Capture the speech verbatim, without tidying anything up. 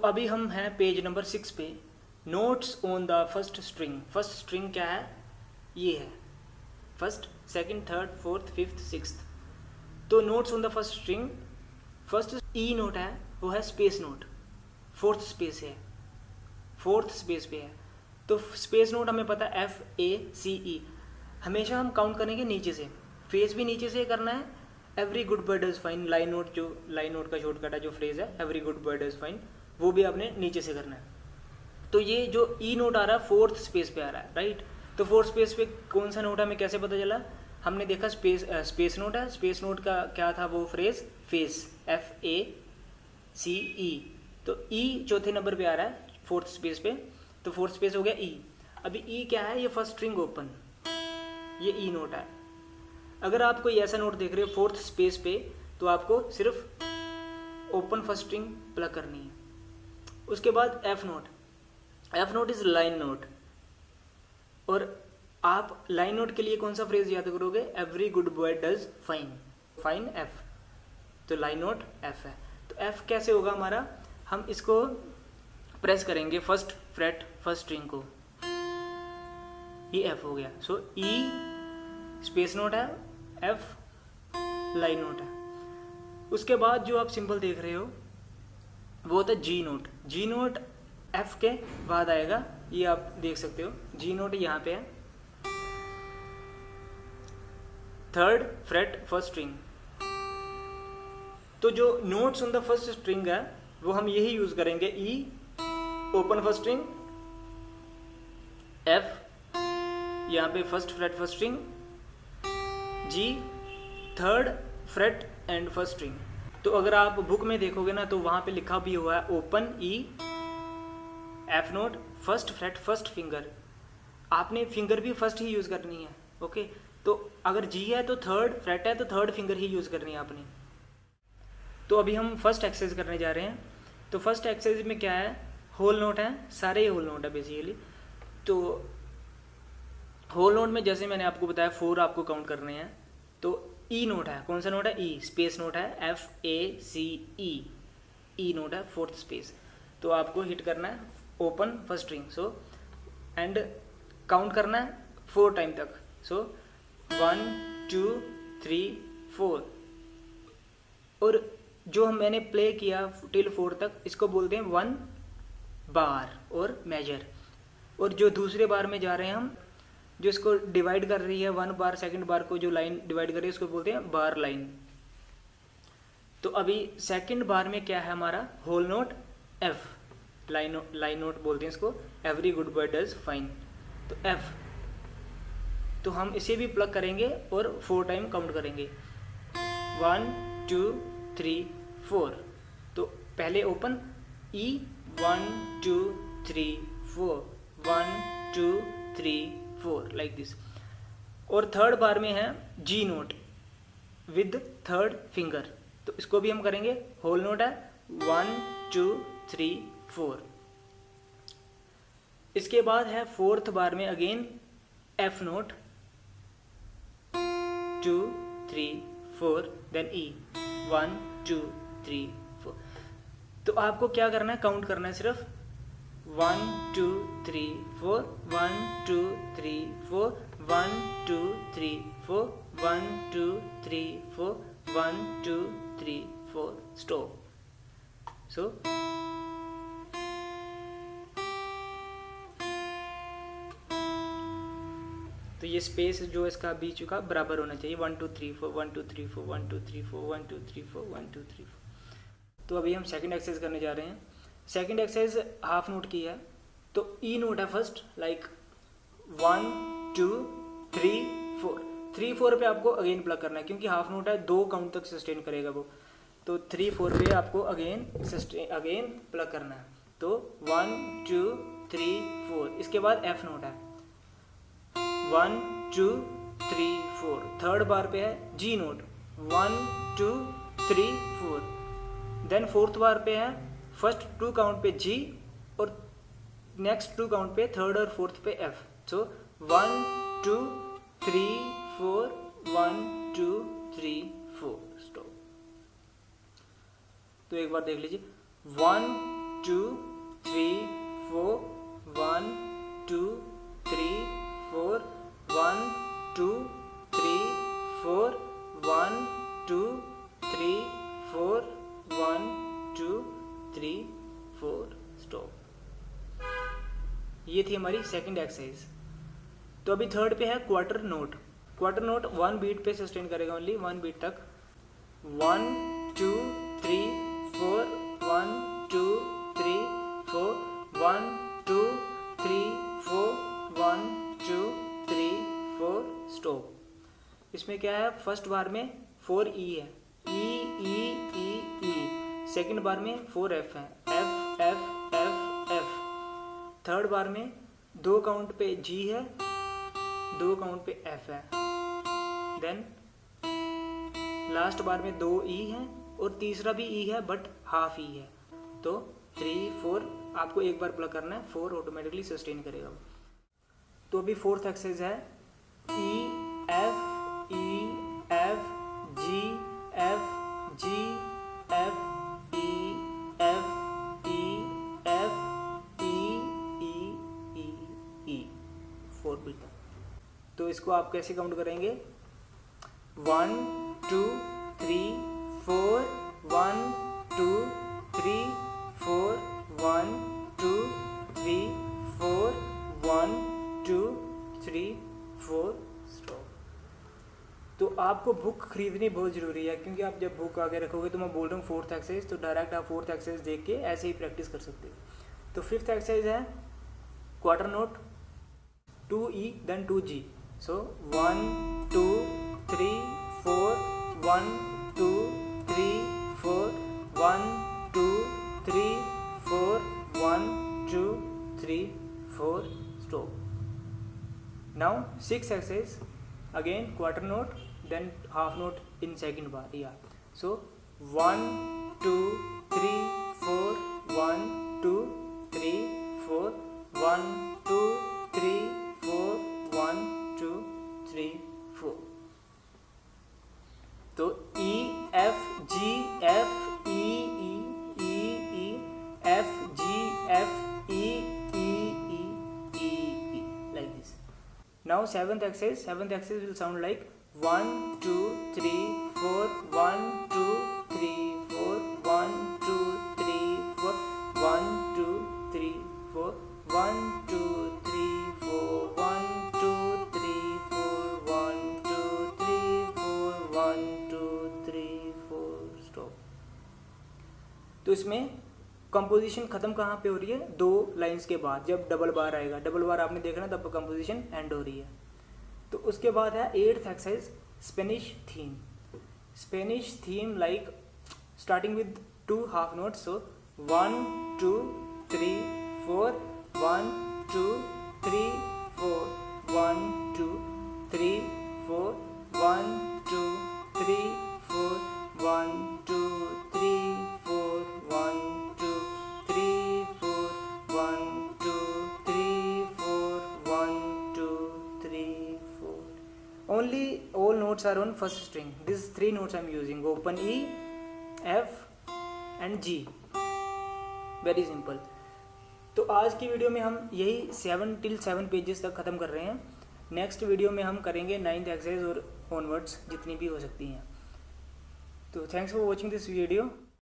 अभी हम हैं पेज नंबर सिक्स पे, notes on the first string. First string क्या है, ये है first, second, third, fourth, fifth, sixth. तो notes on the first string, first E note है वो है स्पेस नोट, फोर्थ स्पेस है, फोर्थ स्पेस पे है। तो स्पेस नोट हमें पता है एफ ए सी ई, हमेशा हम काउंट करेंगे नीचे से, फेस भी नीचे से करना है। Every good bird is fine, line note जो लाइन नोट का शॉर्टकट है, जो फ्रेज है every good bird is fine, वो भी आपने नीचे से करना है। तो ये जो ई नोट आ रहा है फोर्थ स्पेस पे आ रहा है, राइट। तो फोर्थ स्पेस पे कौन सा नोट है हमें कैसे पता चला, हमने देखा स्पेस स्पेस नोट है, स्पेस नोट का क्या था वो phrase, face, F A C E. तो ई चौथे नंबर पे आ रहा है फोर्थ स्पेस पे, तो फोर्थ स्पेस हो गया ई। अभी ई क्या है, ये फर्स्ट स्ट्रिंग ओपन, ये ई नोट है। अगर आप कोई ऐसा नोट देख रहे हो फोर्थ स्पेस पे, तो आपको सिर्फ ओपन फर्स्ट स्ट्रिंग प्लग करनी है। उसके बाद F note, F note is line note, और आप लाइन नोट के लिए कौन सा फ्रेज याद करोगे, every good boy does fine, fine F, तो लाइन नोट एफ है। तो एफ कैसे होगा हमारा, हम इसको प्रेस करेंगे फर्स्ट फ्रेट फर्स्ट स्ट्रिंग को, ये एफ हो गया। सो ई स्पेस नोट है, एफ लाइन नोट है। उसके बाद जो आप सिंबल देख रहे हो वो होता है G note, G note F के बाद आएगा, ये आप देख सकते हो, जी नोट यहाँ पे है, थर्ड फ्रेट फर्स्ट स्ट्रिंग। तो जो notes on the first string है वो हम यही यूज करेंगे, E open first string, F यहाँ पे first fret first string, G third fret and first string. तो अगर आप बुक में देखोगे ना तो वहां पे लिखा भी हुआ है open E F note first fret first finger, आपने फिंगर भी फर्स्ट ही यूज करनी है, ओके। तो अगर जी है तो थर्ड फ्रेट है तो थर्ड फिंगर ही यूज करनी है आपने। तो अभी हम फर्स्ट एक्सरसाइज करने जा रहे हैं। तो फर्स्ट एक्सरसाइज में क्या है, होल नोट है, सारे होल नोट है बेसिकली। तो होल नोट में जैसे मैंने आपको बताया फोर आपको काउंट करने हैं। तो ई नोट है, कौन सा नोट है, ई स्पेस नोट है, F A C E, E note है फोर्थ स्पेस। तो आपको हिट करना है open first string, so and count करना है फोर टाइम तक। So one two three four, और जो हम मैंने प्ले किया टिल फोर तक, इसको बोलते हैं वन बार और मेजर। और जो दूसरे बार में जा रहे हैं हम, जो इसको डिवाइड कर रही है वन बार सेकंड बार को, जो लाइन डिवाइड कर रही है उसको बोलते हैं बार लाइन। तो अभी सेकंड बार में क्या है हमारा, whole note F, line line note बोलते हैं इसको, every good boy does fine. तो एफ, तो हम इसे भी प्लग करेंगे और फोर टाइम काउंट करेंगे, वन टू थ्री फोर। तो पहले open E, one two three four, one two three four, like this. और थर्ड बार में है G note with third finger, तो इसको भी हम करेंगे, होल नोट है, वन टू थ्री फोर। इसके बाद है फोर्थ बार में again F note, two three four, then E, one two three four. तो आपको क्या करना है, काउंट करना है सिर्फ, one two three four, one two three four, one two three four, one two three four, one two three four, stop. So तो ये स्पेस जो इसका बीच का बराबर होना चाहिए, one two three four, one two three four, one two three four, one two three four, one two three four. तो अभी हम सेकंड एक्सरसाइज करने जा रहे हैं। सेकंड एक्सरसाइज हाफ नोट की है। तो ई नोट है first, like one two three four, three four पे आपको अगेन प्लग करना है, क्योंकि हाफ नोट है, दो काउंट तक सस्टेन करेगा वो। तो थ्री फोर पे आपको अगेन सस्टेन अगेन प्लग करना है। तो वन टू थ्री फोर। इसके बाद एफ नोट है, one two three four. Third bar पे है G note, one two three four. Then fourth bar पे है फर्स्ट टू काउंट पे जी और नेक्स्ट टू काउंट पे थर्ड और फोर्थ पे F. So one two three four, one two three four, stop. तो एक बार देख लीजिए, one two three four, one two three four, one two three four, one two three four, one two three four, stop. ये थी हमारी second exercise. तो अभी थर्ड पे है quarter note. Quarter note one beat पे सस्टेन करेगा, only one beat तक। One two three four, one two three four, one two three four, one two three four, stop. इसमें क्या है, फर्स्ट बार में फोर ई है, ई ई ई ई। Second bar में four F है, F F F F. Third bar में दो count पे जी है, दो काउंट पे एफ है। देन लास्ट बार में दो ई है और तीसरा भी ई है बट हाफ ई है। तो थ्री फोर आपको एक बार प्लग करना है, फोर ऑटोमेटिकली सस्टेन करेगा। तो अभी फोर्थ एक्सरसाइज है E F E F G F G F E F E F E E E E, four beat तक। तो इसको आप कैसे काउंट करेंगे, one two three four, one two three four, one two three four, one two three four, stop. तो आपको book खरीदनी बहुत ज़रूरी है, क्योंकि आप जब बुक आगे रखोगे, तो मैं बोल रहा हूँ फोर्थ एक्सरसाइज, तो डायरेक्ट आप फोर्थ एक्सरसाइज देख के ऐसे ही प्रैक्टिस कर सकते हो। तो फिफ्थ एक्सरसाइज है quarter note, two E then two G. So one two three four, one two three four, one two three four, one two three four, stop. Now six exercise, again quarter note then half note in second bar. या so one two three four, one two three four, one two three four, one two three four. तो E F G F E E E E, F G F E E E E E, like this. Now seventh exercise, seventh exercise will sound like one two three four, one two three four, one two three four, one two three four, one two three four, one two three four, one two three four, one two three four, stop. तो इसमें composition खत्म कहाँ पे हो रही है, दो lines के बाद, जब डबल बार आएगा, डबल बार आपने देखना तब कंपोजिशन एंड हो रही है। तो उसके बाद है eighth exercise Spanish theme. Spanish theme like starting with two half notes. So one two three four, one two three four, one two three four, one two three four, one two three four, one two three four, one two three four, one two three four. Only all notes are on first string. These three notes I am using: open E, F and G. Very simple. तो आज की video में हम यही seven till seven pages तक ख़त्म कर रहे हैं। नेक्स्ट वीडियो में हम करेंगे नाइन्थ एक्सरसाइज और ऑनवर्ड्स जितनी भी हो सकती हैं। तो thanks for watching this video.